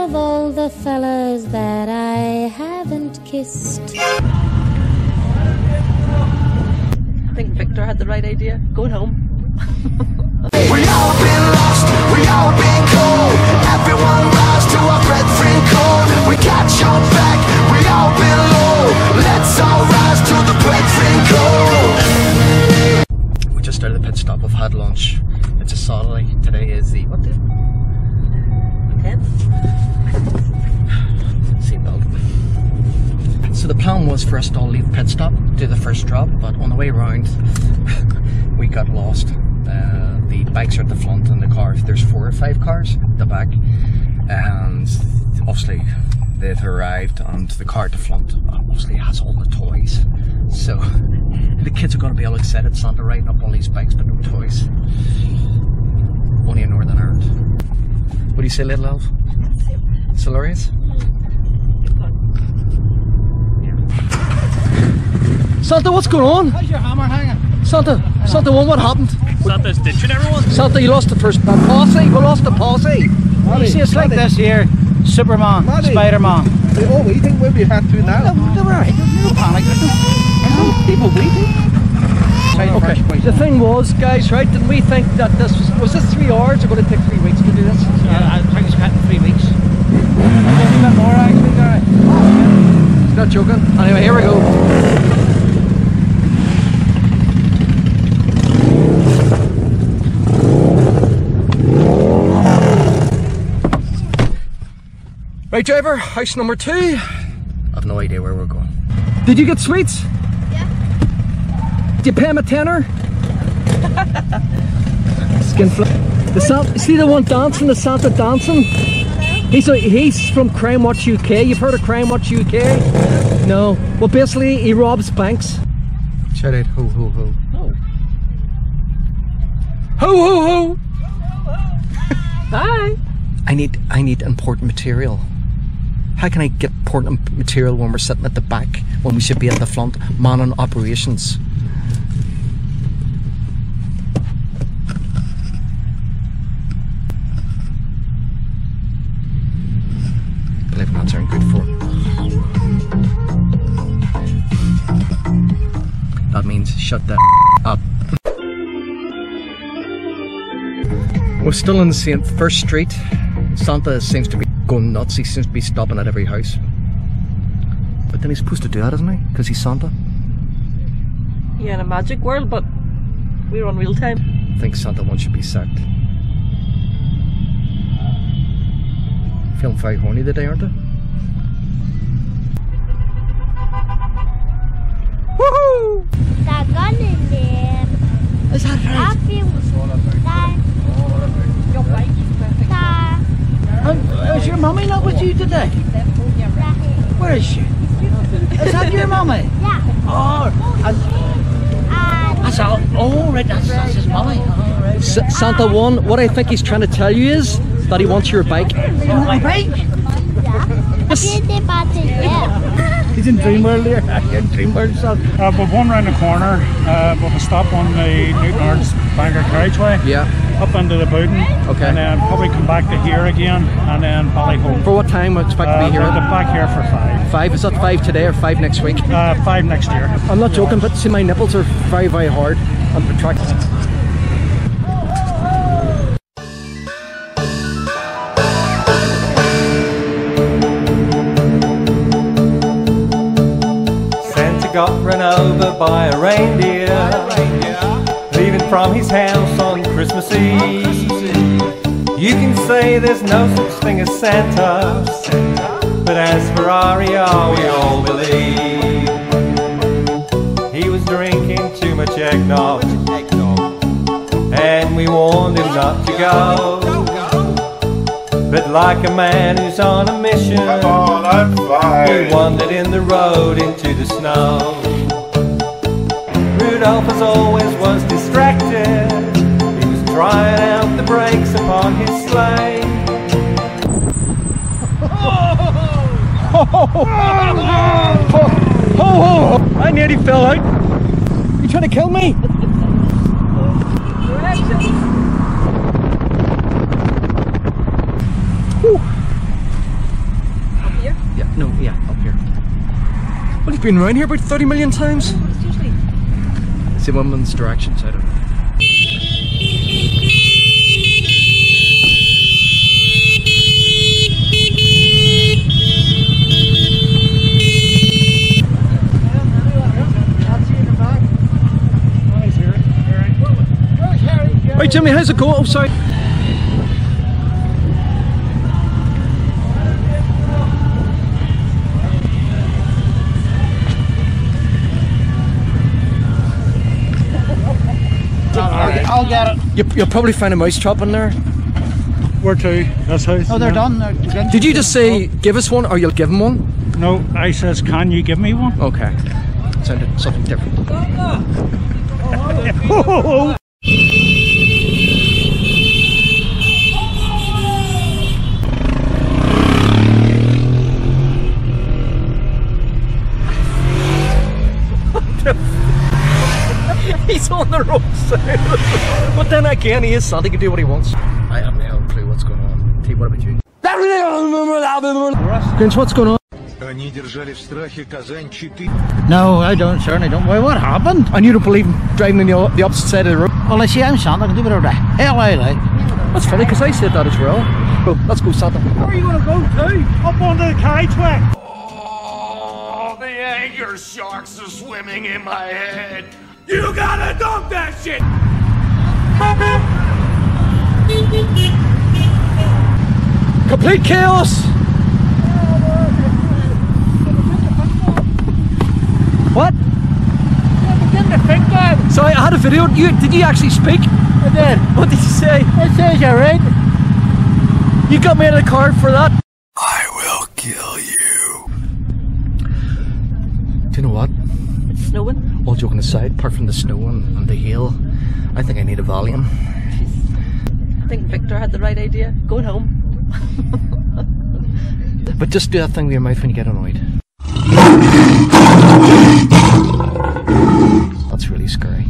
of all the fellas that I haven't kissed. I think Victor had the right idea. Going home. We all been lost, we all been cold. Everyone rise to our brethren call. We got your back, we all been low. Let's all rise to the brethren call. We just started the pit stop, we've had lunch. It's a Saturday, today is the, what day? 10th. Seatbelt. So the plan was for us to all leave the pit stop, do the first drop, but on the way around we got lost. The bikes are at the front and the cars, there's 4 or 5 cars at the back, and obviously they've arrived, and the car at the front obviously has all the toys, so the kids are going to be all excited. Santa riding up all these bikes but no toys. Only in Northern Ireland. What do you say, little elf? It's hilarious. Santa, what's going on? How's your hammer hanging? Santa, Santa, what happened? Santa's ditching everyone. Santa, you lost the first posse. We lost the posse. You see, it's like this here. Superman, Spider-Man. Oh, we think we'll be had to now. They're right. No panic. People waiting. Okay. The thing was, guys, right? Didn't we think that this was this 3 hours? Or going to take 3 weeks to do this? I think it's got 3 weeks. Maybe a bit more actually, Gary. He's not joking. Anyway, here we go. Right, driver, house number 2. I have no idea where we're going. Did you get sweets? Yeah. Did you pay him a tenner? Skin flip. See the one dancing, the Santa dancing? He's from Crime Watch UK. You've heard of Crime Watch UK? No. Well, basically, he robs banks. Shout out, ho ho ho. Oh. Ho ho ho! Hi! I need important material. How can I get important material when we're sitting at the back, when we should be at the front, manning operations? Believe not sound good for. That means shut that up. We're still in the same first street. Santa seems to be going nuts. He seems to be stopping at every house. But then he's supposed to do that, isn't he? Because he's Santa. Yeah, in a magic world, but we're on real time. I think Santa one should be sacked. Feeling very horny today, aren't they? Woohoo! Is that right? Is your mummy not with you today? Where is she? Is that your mummy? Yeah. Oh, that's all. Oh, right, that's his mummy. Oh, right. Santa one, what I think he's trying to tell you is that he wants your bike. You want my bike? Yes. He's in Dreamworld here. You're in Dreamworld, son. We've one round the corner, with a stop on the Newton Ards Bangor Carriageway. Yeah. Up into the Bowden. Okay. And then probably come back to here again, and then Ballyholme. For what time we expect to be here? We'll get back here for 5. 5? Is that 5 today or 5 next week? 5 next year. I'm not joking, but see, my nipples are very, very hard and protracted. Santa got run over by a reindeer, leaving from his house on Christmas Eve. You can say there's no such thing as Santa, but as for Aria, we all believe he was drinking too much eggnog, and we warned him not to go. But like a man who's on a mission, he wandered in the road into the snow. Rudolph, as always, was distracted. He was trying out the brakes upon his sleigh. I nearly fell out. You trying to kill me? I've been around here about 30 million times. It's usually It's the woman's directions, I don't know. Right, Jimmy, how's it going? Oh, sorry. I'll get it. You'll probably find a mouse trap in there. Where to? This house? Oh, they're done. They're done. Did you just say give us one or you'll give him one? No, I says, can you give me one? Okay. Sounded something different. He's on the wrong side. But then again, he is Santa, he can do what he wants. I have no clue what's going on. T, what about you? Grinch, what's going on? Они держали в страхе Казань 4. No, I don't. Certainly don't. Why? What happened? And you don't believe in driving on the opposite side of the road? Well, I see, I'm Santa. I can do whatever the hell I like. That's funny, because I said that as well. Well, let's go, Santa. Where are you going to go to? Up on the kiteway. Oh, the anger sharks are swimming in my head. You gotta dump that shit! Complete chaos! What? Sorry, I had a video. Did you actually speak? I did. What did you say? It says you're right. You got me out of the car for that? I will kill you. Do you know what? it's snowing. All joking aside, apart from the snow and the hail, I think I need a Valium. I think Victor had the right idea. Going home. But just do that thing with your mouth when you get annoyed. That's really scary.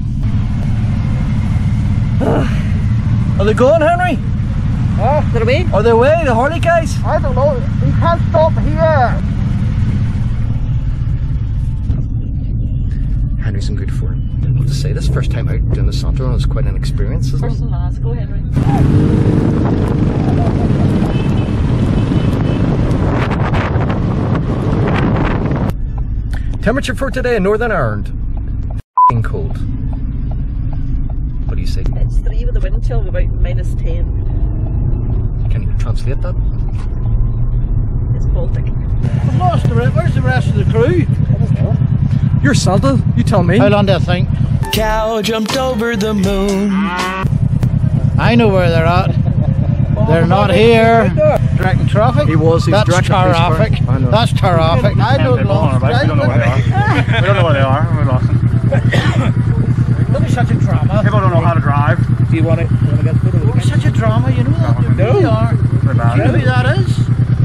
Are they going, Henry? They're away. Are they away, the Harley guys? I don't know. We can't stop here. Henry's in good form. I have to say, this first time out doing the Santa run is quite an experience, isn't First it? and last. Go, Henry. Temperature for today in Northern Ireland. F***ing cold. What do you say? It's 3 with the wind chill of about -10. Can you translate that? It's Baltic. I've lost the rest. Where's the rest of the crew? You're Santa, you tell me. How long do I think? Cow jumped over the moon. I know where they're at. They're not here. Directing traffic. He was. He's That's directing police car. terrific. I know. That's terrific. I don't know. We don't know where they are. We don't know where they are. We're lost. Don't be such a drama. People don't know how to drive. Do you want to get photo? Don't be such a drama. You know that. You really are. We're bad. Do you know who that is?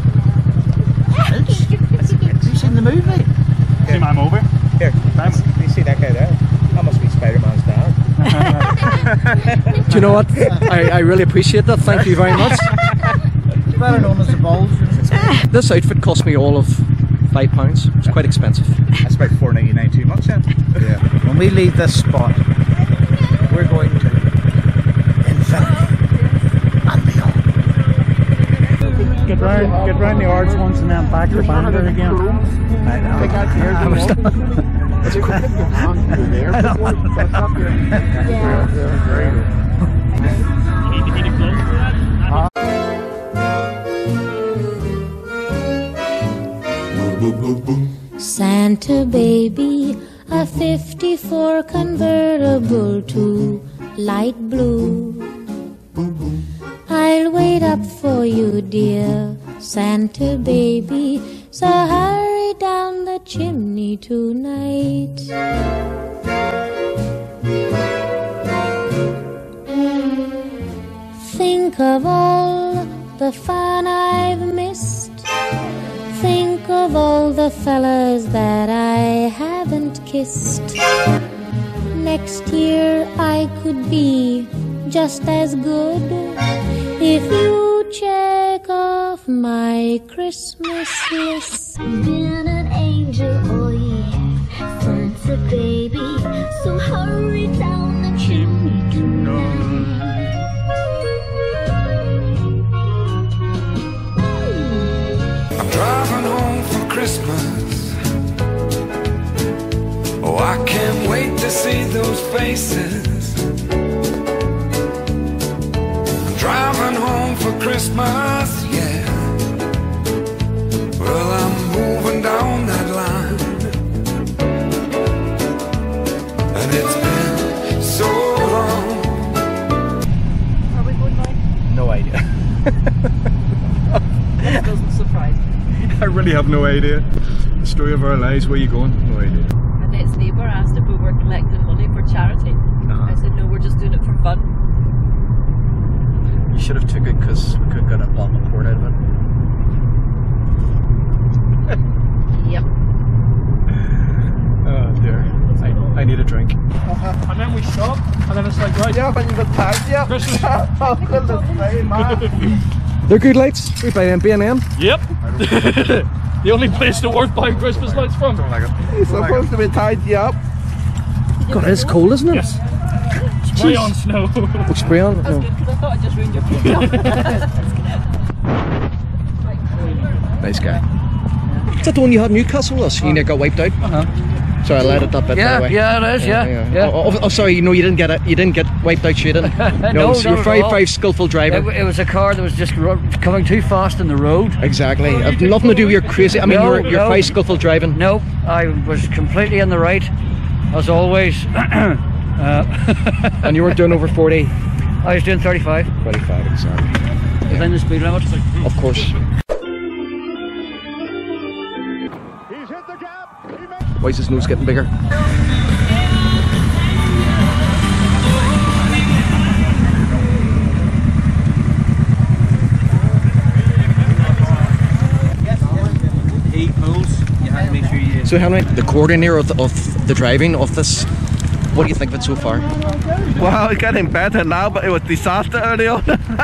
Have you seen the movie? See my movie? Here, Thanks. you see that guy there? That must be Spider-Man's dad. Do you know what? I really appreciate that. Thank you very much. It's better known as the Bulge. This outfit cost me all of £5. It's quite expensive. That's about $4.99 too much then. Yeah. When we leave this spot, we're going to infinity and beyond. Get round the arch once and then back to Bangor again. I know. Santa baby, a 54 convertible to light blue. I'll wait up for you, dear Santa baby, so hurry down the chimney tonight. Think of all the fun I've missed. Think of all the fellas that I haven't kissed. Next year I could be just as good if you check off my Christmas list. Been an angel all a baby, so hurry down the chimney tonight. I'm driving home for Christmas. Oh, I can't wait to see those faces. I'm driving home for Christmas, yeah. Well, I'm moving down that line, and it's been so long. Are we going now? No idea. That doesn't surprise me. I really have no idea. The story of our lives. Where are you going? No idea. My next neighbour asked if we were collecting money for charity. I said no, we're just doing it for fun. You should have took it because we could have got a bottle of port out of it. Yep. Oh dear. I need a drink. And then we shop, and then it's like, right, Yeah, when you've got tagged, yeah. Christmas. They're good lights. We buy them B&M. Yep. The only place to worth buying Christmas lights from. It's supposed to be tied you up. God, it's cold, isn't it? Yes. Spray on snow. Oh, spray on? That's No. good because I thought I just ruined your pizza. Nice guy. Is that the one you had in Newcastle? Or you got wiped out? Sorry, I let it that bit. Yeah, by the way. yeah, it is, yeah. Oh, sorry. No, you didn't get it. You didn't get wiped out shooting. No, so you're not at very, all. very skillful driver. It was a car that was just coming too fast in the road. Exactly. I've nothing to do with your crazy. I mean, No, you're no. very skillful driving. No, I was completely in the right, as always. And you weren't doing over 40. I was doing 35 25, exactly. within the speed limit. Of course. Why is his nose getting bigger? Heat pulls. You have to make sure you. So Henry, the coordinator of the driving of this, what do you think of it so far? Well, it's getting better now, but it was disaster earlier.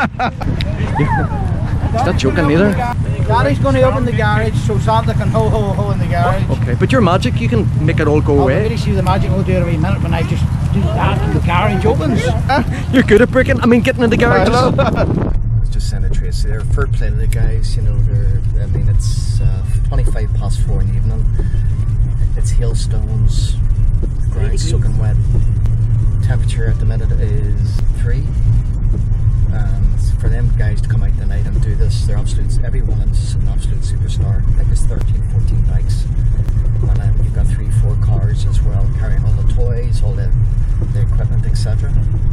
He's not joking either. Daddy's going to open the garage so Santa can ho ho ho in the garage. Okay, but your magic, you can make it all go I'll away. really see the magic will do it every minute when I just do that and the garage opens. You're good at breaking. I mean, getting in the garage. Let's just send a trace there. Fair play to the guys. You know, I mean, it's 25 past 4 in the evening. It's hailstones, ground soaking wet. Temperature at the minute is 3. And for them guys to come out tonight and do this, they're everyone's an absolute superstar. I think it's 13, 14 bikes. And then you've got 3, 4 cars as well, carrying all the toys, all the equipment, etc.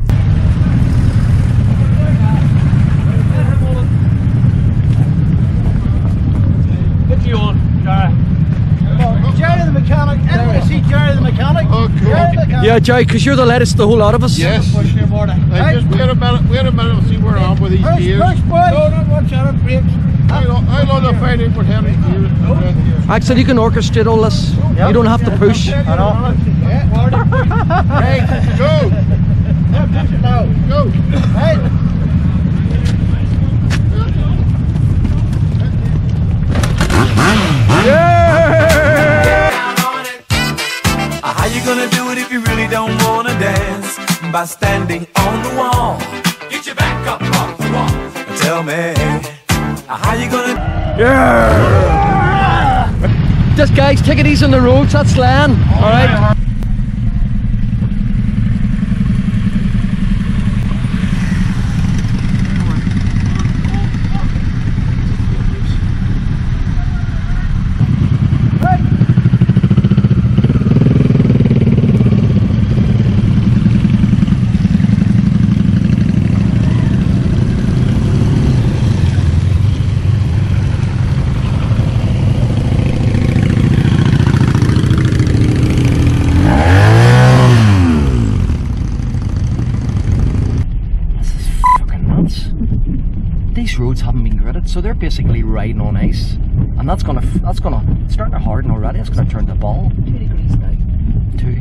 Get you on, Jerry. Jerry the mechanic. Anyone see Jerry the mechanic? Jerry the mechanic. Yeah, Jerry, because you're the latest of the whole lot of us. Yes. Push your border. I just wait a minute and see where I'm with these gears. Push, boy. No, not watch out of brakes. I know the fighting for Henry gears. Axel, you can orchestrate all this. You don't have to push. I know. Hey, Go! push it now. Go! Hey. How you gonna do it if you really don't wanna dance? By standing on the wall. Get your back up off the wall. Tell me, how you gonna... Just guys, take it easy on the roads. That's land. All right. These roads haven't been gritted, so they're basically riding on ice, and that's gonna it's starting to harden already. It's gonna turn to ball. 2 degrees now. 2.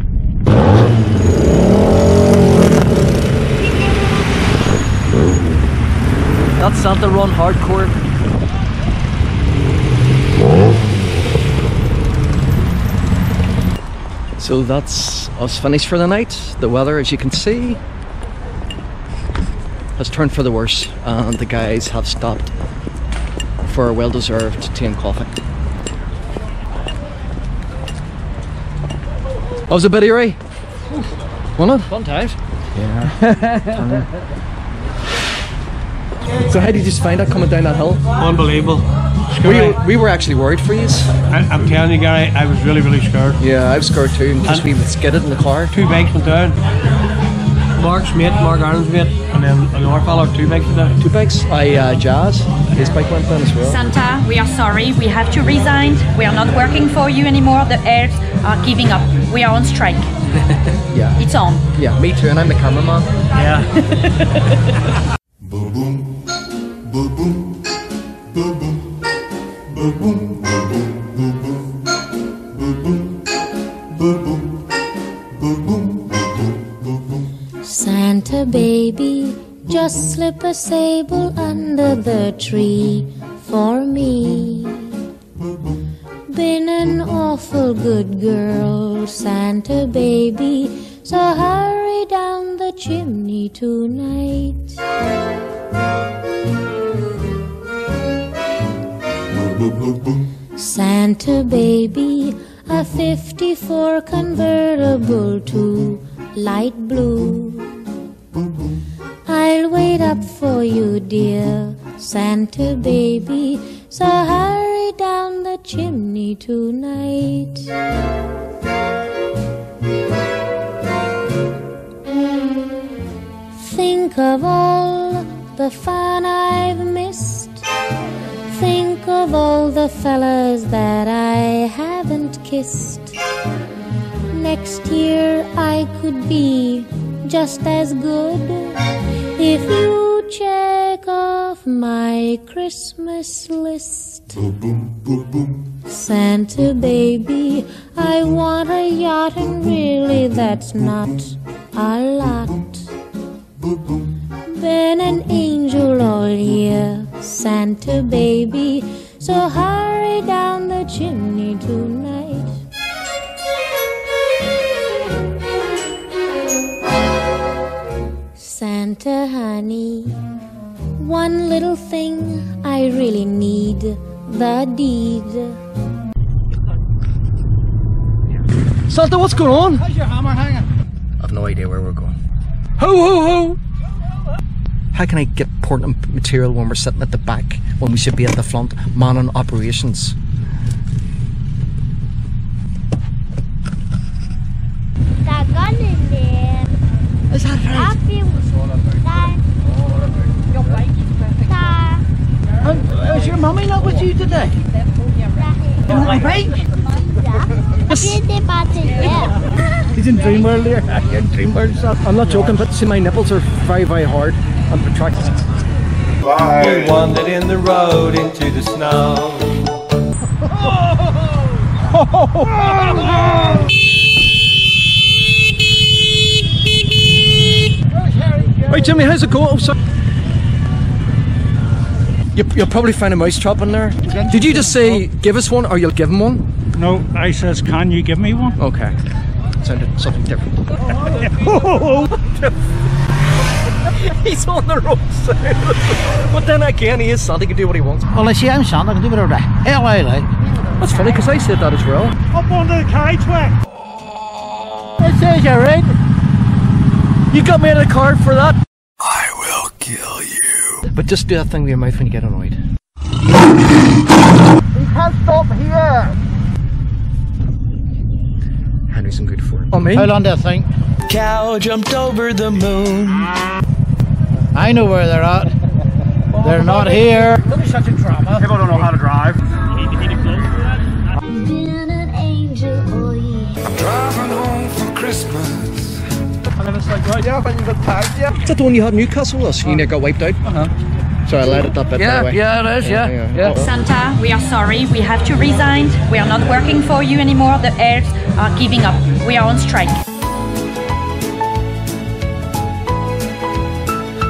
That's Santa Run hardcore. So that's us finished for the night. The weather, as you can see, has turned for the worse, and the guys have stopped for a well-deserved tea and coffee. How was it, Biddy Ray? Wasn't it? Fun times. Yeah. So how did you just find it coming down that hill? Unbelievable. We were actually worried for you. I'm telling you, Gary, I was really, really scared. Yeah, I was scared too, because we skidded in the car. 2 bikes went down. Mark's mate, Mark Aaron's mate, and then another fellow, 2 bikes went down. 2 bikes? Jazz, his bike went down as well. Santa, we are sorry, we have to resign. We are not working for you anymore. The elves are giving up. We are on strike. Yeah. It's on. Yeah, me too, and I'm the cameraman. Yeah. Boom boom, boom boom, boom boom, boom boom, boom boom, boom boom, boom boom, boom boom. Santa baby, just slip a sable under the tree for me. Been an awful good girl, Santa baby, so hurry down the chimney tonight. Santa baby, a 54 convertible to light blue. I'll wait up for you, dear Santa baby, so hurry down the chimney tonight. Think of all the fun I've missed. Think of all the fellas that I haven't kissed. Next year I could be just as good if you check off my Christmas list. Santa baby, I want a yacht, and really that's not a lot. Been an angel all year, Santa baby, so hurry down the chimney tonight. Santa honey, one little thing I really need, the deed. Santa, what's going on? How's your hammer hanging? I've no idea where we're going. Ho ho ho! How can I get important material when we're sitting at the back when we should be at the front, manning operations? That gun in there. Is that right? Is your mummy not with you today? On my bike? He's in dream world here. You're in dream world stuff. I'm not joking, but see, my nipples are very, very hard and protracted. We wandered in the road into the snow. Right, Jimmy, how's it going? Oh, sorry. You'll probably find a mousetrap in there. Did you just say give us one, or you'll give him one? No, I says, can you give me one? Okay. Sounded something different. He's on the wrong side. But then again, he is Santa, he can do what he wants. Well, I see, I'm Santa, I can do whatever the hell I like. That's funny, because I said that as well. Up onto the kite track. It says you're right. You got me in a card for that? I will kill you. But just do that thing with your mouth when you get annoyed. You can't stop here. Henry's in good form. Oh, me? Hold on to that thing. Cow jumped over the moon. I know where they're at. They're not here. Don't be such a drama. People don't know how to drive. You need to close for that. Been an angel all year. I'm driving home for Christmas. And then it's like, right, yeah, when you got tagged, yeah. Is that the one you had in Newcastle with us? You got wiped out? Sorry, I let it that bit by the way. Yeah, it is, yeah. Santa, we are sorry, we have to resign. We are not working for you anymore. The elves are giving up. We are on strike.